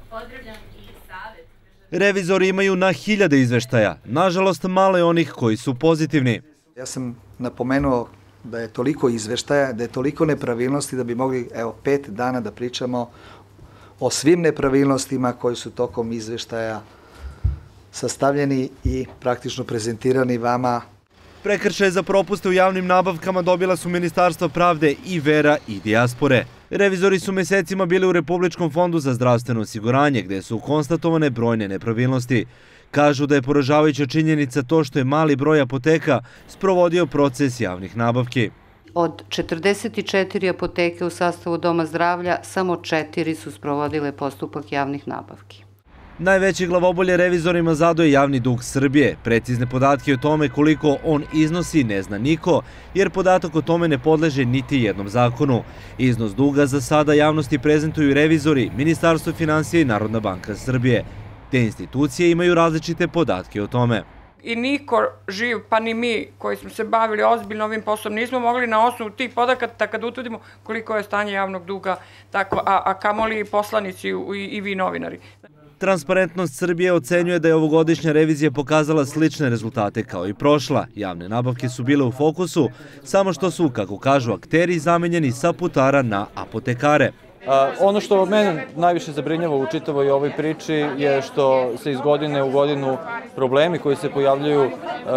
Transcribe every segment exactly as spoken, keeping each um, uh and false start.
Revizori imaju na hiljade izveštaja. Nažalost, malo je onih koji su pozitivni. Ja sam napomenuo da je toliko izveštaja, da je toliko nepravilnosti da bi mogli, evo, pet dana da pričamo o svim nepravilnostima koji su tokom izveštaja sastavljeni i praktično prezentirani vama. Prekršaje za propuste u javnim nabavkama dobila su Ministarstvo pravde i vera i dijaspore. Revizori su mesecima bili u Republičkom fondu za zdravstveno osiguranje, gde su konstatovane brojne nepravilnosti. Kažu da je poražavajuća činjenica to što je mali broj apoteka sprovodio proces javnih nabavki. Od četrdeset četiri apoteke u sastavu Doma zdravlja, samo četiri su sprovodile postupak javnih nabavki. Najveće glavobolje revizorima zadao je javni dug Srbije. Precizne podatke o tome koliko on iznosi ne zna niko, jer podatak o tome ne podleže niti jednom zakonu. Iznos duga za sada javnosti prezentuju revizori, Ministarstvo finansija i Narodna banka Srbije. Te institucije imaju različite podatke o tome. I niko živ, pa ni mi koji smo se bavili ozbiljno ovim poslom, nismo mogli na osnovu tih podataka kad utvrdimo koliko je stanje javnog duga, a kamoli poslanici i vi novinari. Transparentnost Srbije ocenjuje da je ovogodišnja revizija pokazala slične rezultate kao i prošla. Javne nabavke su bile u fokusu, samo što su, kako kažu akteri, zamenjeni sa putara na apotekare. Ono što mene najviše zabrinjava u čitavoj ovoj priči je što se iz godine u godinu problemi koji se pojavljaju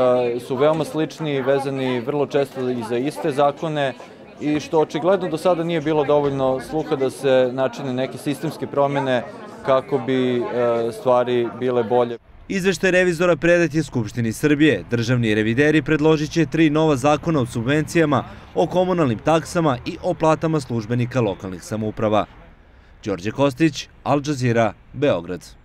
su veoma slični, vezani vrlo često i za iste zakone i što očigledno do sada nije bilo dovoljno sluha da se načine neke sistemske promene kako bi stvari bile bolje. Izveštaj revizora predat je Skupštini Srbije. Državni revideri predložit će tri nova zakona o subvencijama, o komunalnim taksama i o platama službenika lokalnih samouprava. Đorđe Kostić, Al Jazeera, Beograd.